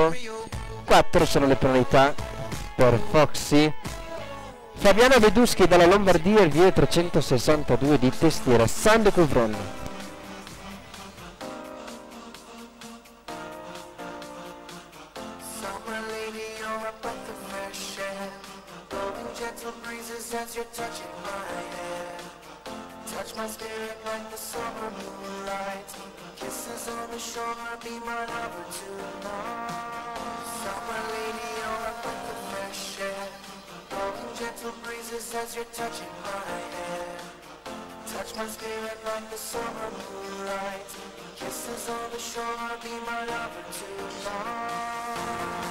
4 sono le penalità per Foxy. Fabiano Veduschi dalla Lombardia, il vie 362 di Testiera, Sande Couvron. Touch my spirit like the summer moonlight. Kisses on the shore, be my lover tonight. Summer lady, you're up like the fresh air. Blowing gentle breezes as you're touching my hair. Touch my spirit like the summer moonlight. Kisses on the shore, be my lover tonight.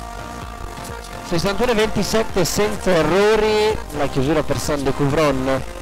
61-27 senza errori, la chiusura per Sande Couvron.